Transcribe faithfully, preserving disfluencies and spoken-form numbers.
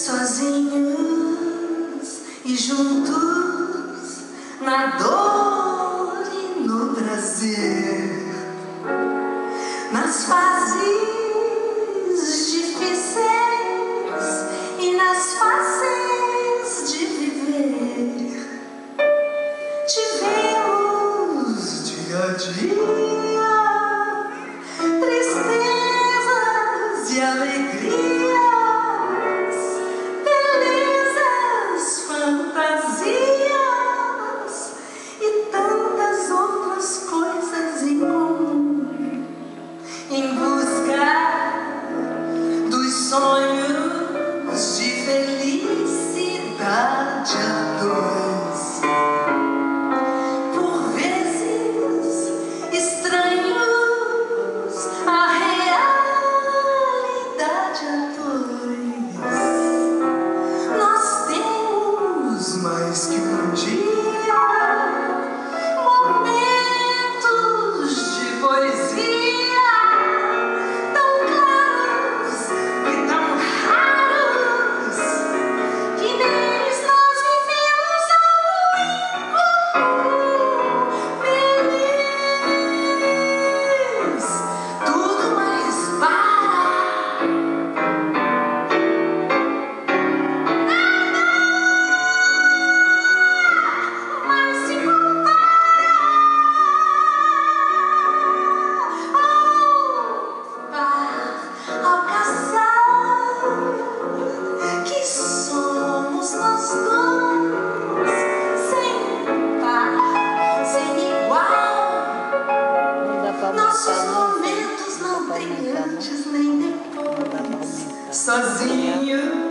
sozinhos e juntos na dor e no prazer, nas fases difíceis e nas fases de viver. Tivemos dia a dia tristezas e alegrias, belezas, fantasias e tantas outras coisas em comum, em busca dos sonhos de felicidade a dois. Por vezes estranhos a realidade a dois. Nós temos mais que um dia momentos de poesia tão claros e tão raros que neles nós vivemos algo incomum, feliz. Tudo mais para, mas se ao casal que somos nós dois, sem par, sem igual. Não dá pra Nossos aumentar, não. momentos não Não dá pra têm aumentar, não. antes nem Não dá pra depois, aumentar. sozinhos